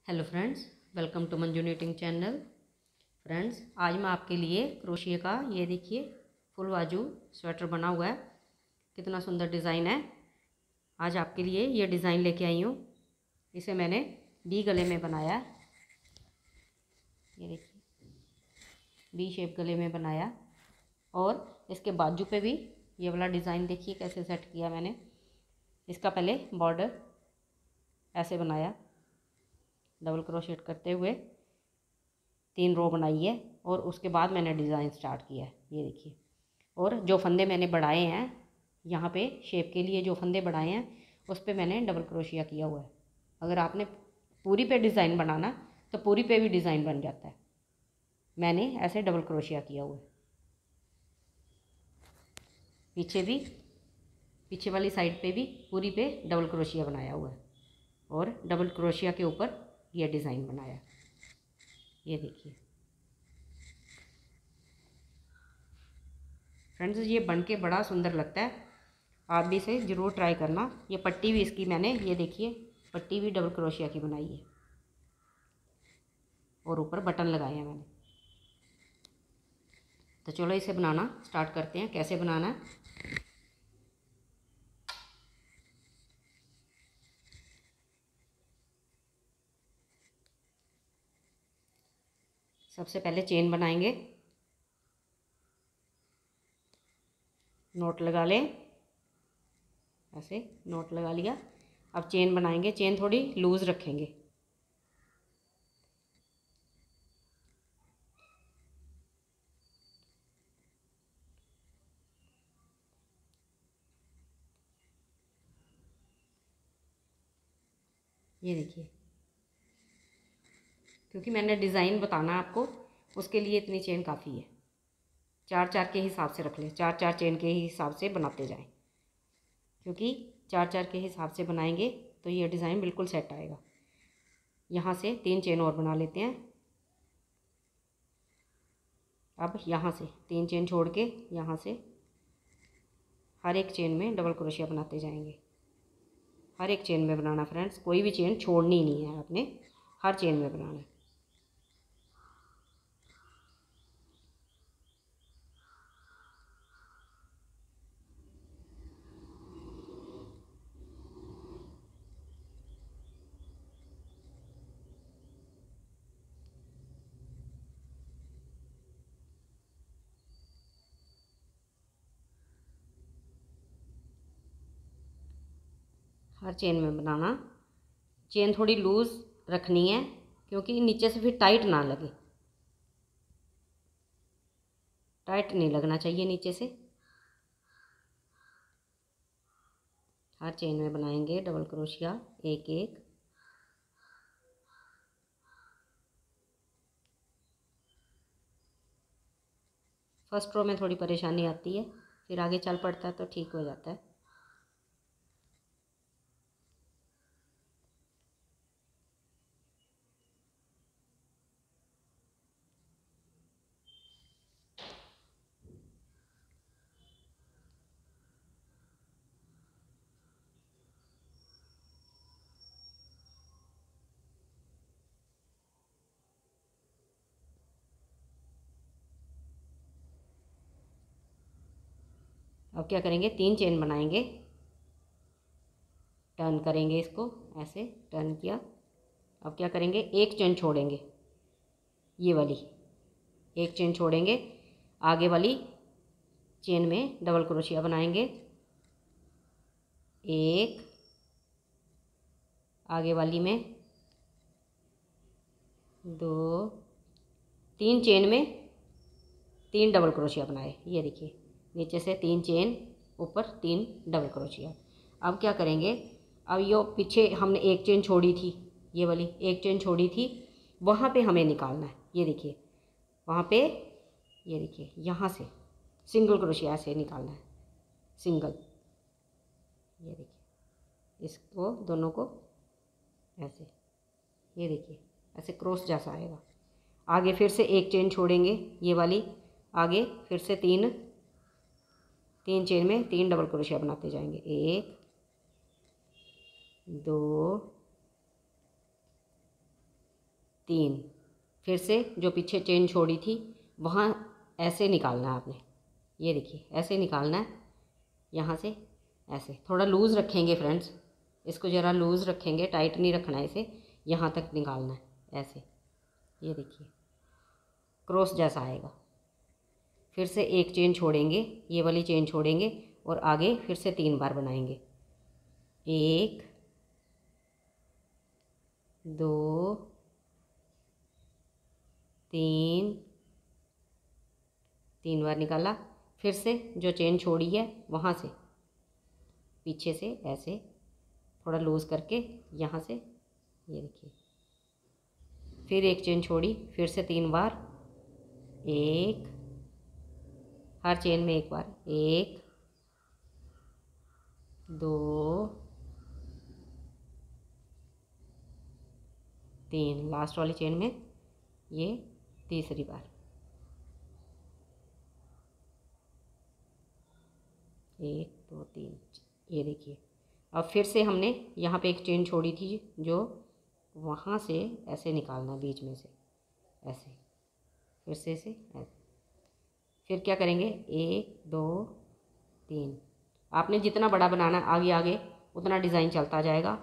Hello friends, welcome to Manju knitting channel. Friends, आज मैं आपके लिए क्रोशिया का ये देखिए फुल बाजू स्वेटर बना हुआ है। कितना सुंदर डिज़ाइन है। आज आपके लिए ये डिज़ाइन लेके आई हूँ। इसे मैंने वी गले में बनाया। ये देखिए वी शेप गले में बनाया। और इसके बाजू पे भी ये वाला डिज़ाइन देखिए कैसे सेट किया मैंने। इसका पहले बॉर्डर ऐसे बनाया, डबल क्रोशेट करते हुए 3 रो बनाई है और उसके बाद मैंने डिज़ाइन स्टार्ट किया है। ये देखिए, और जो फंदे मैंने बढ़ाए हैं यहाँ पे शेप के लिए, जो फंदे बढ़ाए हैं उस पर मैंने डबल क्रोशिया किया हुआ है। अगर आपने पूरी पे डिज़ाइन बनाना तो पूरी पे भी डिज़ाइन बन जाता है। मैंने ऐसे डबल क्रोशिया किया हुआ है। पीछे भी, पीछे वाली साइड पे भी पूरी पे डबल क्रोशिया बनाया हुआ है और डबल क्रोशिया के ऊपर यह डिज़ाइन बनाया। ये देखिए फ्रेंड्स, ये बन के बड़ा सुंदर लगता है। आप भी इसे ज़रूर ट्राई करना। ये पट्टी भी इसकी मैंने, ये देखिए पट्टी भी डबल क्रोशिया की बनाई है और ऊपर बटन लगाए हैं मैंने। तो चलो इसे बनाना स्टार्ट करते हैं। कैसे बनाना है, सबसे पहले चेन बनाएंगे। नोट लगा लें, ऐसे नोट लगा लिया। अब चेन बनाएंगे। चेन थोड़ी लूज़ रखेंगे। ये देखिए, क्योंकि मैंने डिज़ाइन बताना है आपको, उसके लिए इतनी चेन काफ़ी है। 4-4 के हिसाब से रख लें, 4-4 चेन के हिसाब से बनाते जाएं, क्योंकि 4-4 के हिसाब से बनाएंगे तो ये डिज़ाइन बिल्कुल सेट आएगा। यहाँ से 3 चेन और बना लेते हैं। अब यहाँ से 3 चेन छोड़ के यहाँ से हर एक चेन में डबल क्रोशिया बनाते जाएंगे। हर एक चेन में बनाना फ्रेंड्स, कोई भी चेन छोड़नी नहीं है आपने, हर चेन में बनाना है। हर चेन में बनाना। चेन थोड़ी लूज़ रखनी है, क्योंकि नीचे से फिर टाइट ना लगे। टाइट नहीं लगना चाहिए नीचे से। हर चेन में बनाएंगे डबल क्रोशिया एक एक। फर्स्ट रो में थोड़ी परेशानी आती है, फिर आगे चल पड़ता है तो ठीक हो जाता है। अब क्या करेंगे, 3 चेन बनाएंगे। टर्न करेंगे इसको, ऐसे टर्न किया। अब क्या करेंगे, एक चेन छोड़ेंगे, ये वाली एक चेन छोड़ेंगे। आगे वाली चेन में डबल क्रोशिया बनाएंगे। एक, आगे वाली में 2, 3 चेन में 3 डबल क्रोशिया बनाए। ये देखिए, नीचे से 3 चेन, ऊपर 3 डबल क्रोशिया। अब क्या करेंगे, अब यो पीछे हमने एक चेन छोड़ी थी, ये वाली एक चेन छोड़ी थी, वहाँ पे हमें निकालना है। ये देखिए वहाँ पे, ये देखिए यहाँ से सिंगल क्रोशिया ऐसे निकालना है, सिंगल। ये देखिए, इसको दोनों को ऐसे, ये देखिए ऐसे क्रॉस जैसा आएगा। आगे फिर से एक चेन छोड़ेंगे, ये वाली। आगे फिर से 3 चेन में 3 डबल क्रोशिया बनाते जाएंगे। 1, 2, 3, फिर से जो पीछे चेन छोड़ी थी वहाँ ऐसे निकालना है आपने। ये देखिए ऐसे निकालना है, यहाँ से ऐसे थोड़ा लूज़ रखेंगे फ्रेंड्स, इसको ज़रा लूज़ रखेंगे, टाइट नहीं रखना है इसे, यहाँ तक निकालना है ऐसे। ये देखिए क्रॉस जैसा आएगा। फिर से एक चेन छोड़ेंगे, ये वाली चेन छोड़ेंगे और आगे फिर से 3 बार बनाएंगे। 1 2 3, 3 बार निकाला। फिर से जो चेन छोड़ी है वहाँ से पीछे से ऐसे थोड़ा लूज़ करके यहाँ से, ये देखिए फिर एक चेन छोड़ी, फिर से 3 बार, 1, हर चेन में 1 बार, 1 2 3, लास्ट वाली चेन में ये तीसरी बार, 1 2 3। ये देखिए अब फिर से हमने यहाँ पे एक चेन छोड़ी थी जो वहाँ से ऐसे निकालना, बीच में से ऐसे, फिर से ऐसे ऐसे। फिर क्या करेंगे, 1 2 3। आपने जितना बड़ा बनाना आगे आगे उतना डिज़ाइन चलता जाएगा।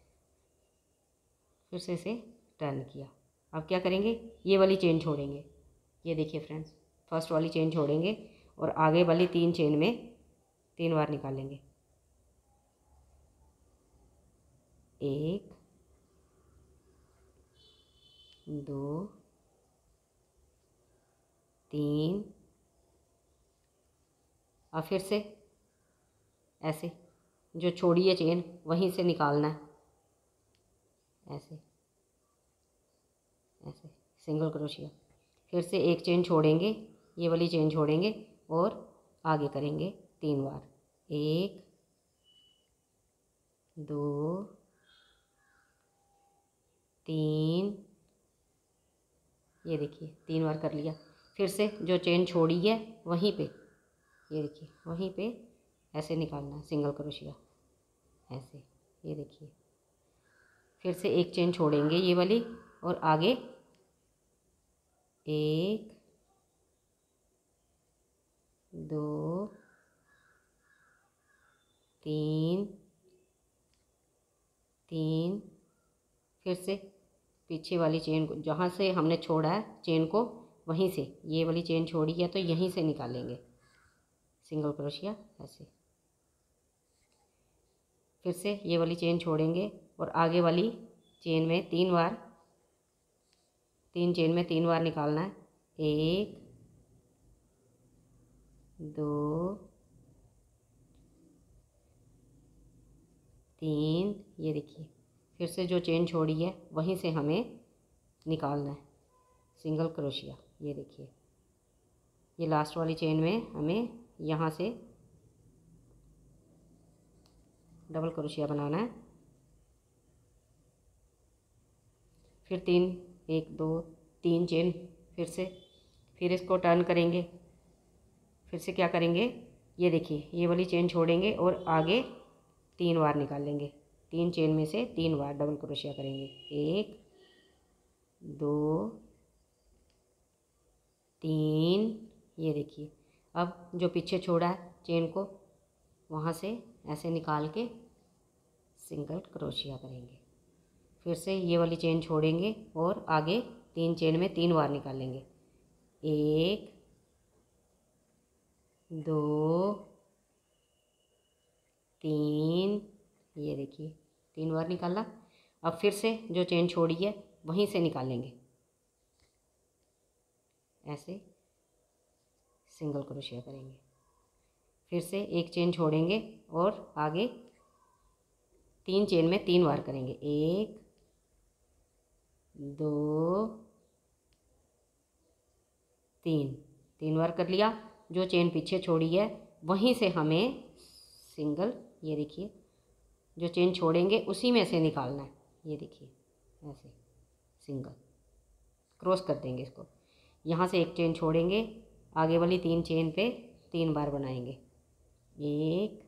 फिर से इसे टर्न किया। अब क्या करेंगे, ये वाली चेन छोड़ेंगे। ये देखिए फ्रेंड्स, फर्स्ट वाली चेन छोड़ेंगे और आगे वाली 3 चेन में 3 बार निकालेंगे। 1 2 3। अब फिर से ऐसे जो छोड़ी है चेन वहीं से निकालना है, ऐसे ऐसे सिंगल क्रोशिया। फिर से एक चेन छोड़ेंगे, ये वाली चेन छोड़ेंगे और आगे करेंगे 3 बार। 1 2 3। ये देखिए 3 बार कर लिया। फिर से जो चेन छोड़ी है वहीं पे, ये देखिए वहीं पे ऐसे निकालना है सिंगल क्रोशिया, ऐसे। ये देखिए फिर से एक चेन छोड़ेंगे ये वाली और आगे 1 2 3 3। फिर से पीछे वाली चेन को, जहाँ से हमने छोड़ा है चेन को वहीं से, ये वाली चेन छोड़ी है तो यहीं से निकालेंगे सिंगल क्रोशिया, ऐसे। फिर से ये वाली चेन छोड़ेंगे और आगे वाली चेन में 3 बार, 3 चेन में 3 बार निकालना है। 1 2 3। ये देखिए फिर से जो चेन छोड़ी है वहीं से हमें निकालना है सिंगल क्रोशिया। ये देखिए ये लास्ट वाली चेन में हमें यहाँ से डबल क्रोशिया बनाना है। फिर 3 1 2 3 चेन, फिर इसको टर्न करेंगे। फिर से क्या करेंगे, ये देखिए ये वाली चेन छोड़ेंगे और आगे 3 बार निकालेंगे। 3 चेन में से 3 बार डबल क्रोशिया करेंगे। 1 2 3। ये देखिए अब जो पीछे छोड़ा है चेन को वहाँ से ऐसे निकाल के सिंगल क्रोशिया करेंगे। फिर से ये वाली चेन छोड़ेंगे और आगे 3 चेन में 3 बार निकालेंगे। 1 2 3। ये देखिए 3 बार निकाला। अब फिर से जो चेन छोड़ी है वहीं से निकालेंगे, ऐसे सिंगल क्रोशिया करेंगे। फिर से एक चेन छोड़ेंगे और आगे 3 चेन में 3 बार करेंगे। 1 2 3। 3 बार कर लिया। जो चेन पीछे छोड़ी है वहीं से हमें सिंगल, ये देखिए जो चेन छोड़ेंगे उसी में से निकालना है। ये देखिए ऐसे सिंगल क्रॉस कर देंगे इसको। यहाँ से एक चेन छोड़ेंगे, आगे वाली 3 चेन पे 3 बार बनाएंगे। 1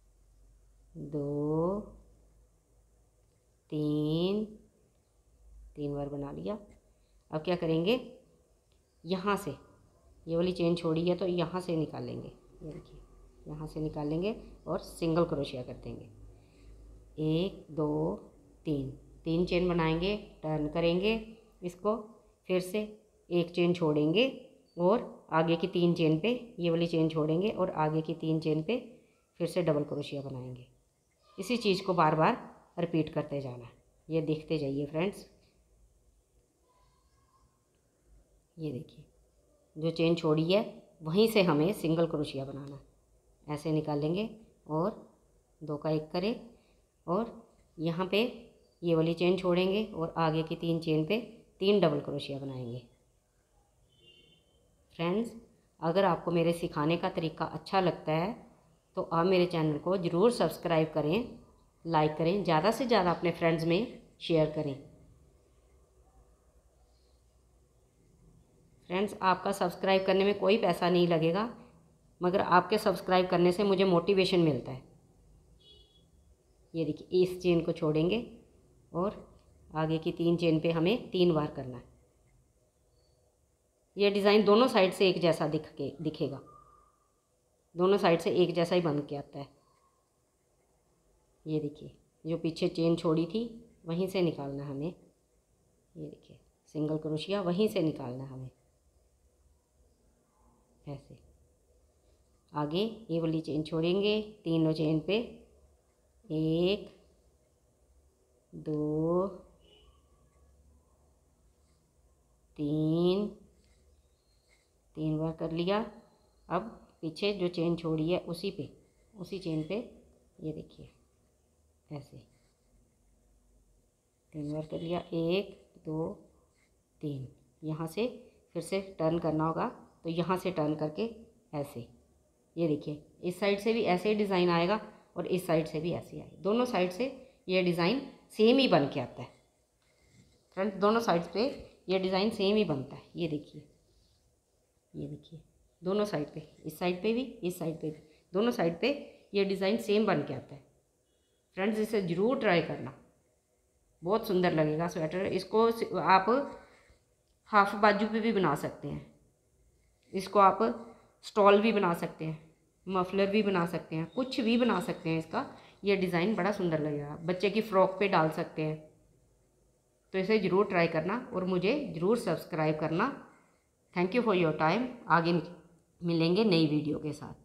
2 3 3 बार बना लिया। अब क्या करेंगे, यहाँ से ये वाली चेन छोड़ी है तो यहाँ से निकालेंगे, ये देखिए यहाँ से निकालेंगे और सिंगल क्रोशिया कर देंगे। 1 2 3, 3 चेन बनाएंगे, टर्न करेंगे इसको, फिर से एक चेन छोड़ेंगे और आगे की 3 चेन पे ये वाली चेन छोड़ेंगे और आगे की 3 चेन पे फिर से डबल क्रोशिया बनाएंगे। इसी चीज़ को बार बार रिपीट करते जाना है। ये देखते जाइए फ्रेंड्स। ये देखिए जो चेन छोड़ी है वहीं से हमें सिंगल क्रोशिया बनाना है। ऐसे निकालेंगे और 2 का 1 करें और यहाँ पे ये वाली चेन छोड़ेंगे और आगे की 3 चेन पे 3 डबल क्रोशिया बनाएंगे। फ्रेंड्स, अगर आपको मेरे सिखाने का तरीका अच्छा लगता है तो आप मेरे चैनल को ज़रूर सब्सक्राइब करें, लाइक करें, ज़्यादा से ज़्यादा अपने फ्रेंड्स में शेयर करें। फ्रेंड्स, आपका सब्सक्राइब करने में कोई पैसा नहीं लगेगा, मगर आपके सब्सक्राइब करने से मुझे मोटिवेशन मिलता है। ये देखिए इस चेन को छोड़ेंगे और आगे की 3 चेन पे हमें 3 बार करना है। ये डिज़ाइन दोनों साइड से एक जैसा दिखेगा, दोनों साइड से एक जैसा ही बन के आता है। ये देखिए जो पीछे चेन छोड़ी थी वहीं से निकालना है हमें। ये देखिए सिंगल क्रोशिया वहीं से निकालना है हमें। ऐसे आगे ये वाली चेन छोड़ेंगे, तीनों चेन पे 1 2 3 3 बार कर लिया। अब पीछे जो चेन छोड़ी है उसी चेन पे ये देखिए ऐसे 3 बार कर लिया। 1 2 3, यहाँ से फिर से टर्न करना होगा तो यहाँ से टर्न करके ऐसे, ये देखिए इस साइड से भी ऐसे ही डिज़ाइन आएगा और इस साइड से भी ऐसे आएगा। दोनों साइड से ये डिज़ाइन सेम ही बन के आता है। फ्रेंड्स, दोनों साइड पे ये डिज़ाइन सेम ही बनता है। ये देखिए दोनों साइड पे, इस साइड पे भी इस साइड पे भी, दोनों साइड पे ये डिज़ाइन सेम बन के आता है। फ्रेंड्स, इसे ज़रूर ट्राई करना, बहुत सुंदर लगेगा स्वेटर। इसको आप हाफ बाजू पे भी बना सकते हैं, इसको आप स्टॉल भी बना सकते हैं, मफलर भी बना सकते हैं, कुछ भी बना सकते हैं इसका। ये डिज़ाइन बड़ा सुंदर लगेगा, बच्चे की फ़्रॉक पे डाल सकते हैं। तो इसे ज़रूर ट्राई करना और मुझे ज़रूर सब्सक्राइब करना। Thank you for your time. आगे मिलेंगे नई वीडियो के साथ।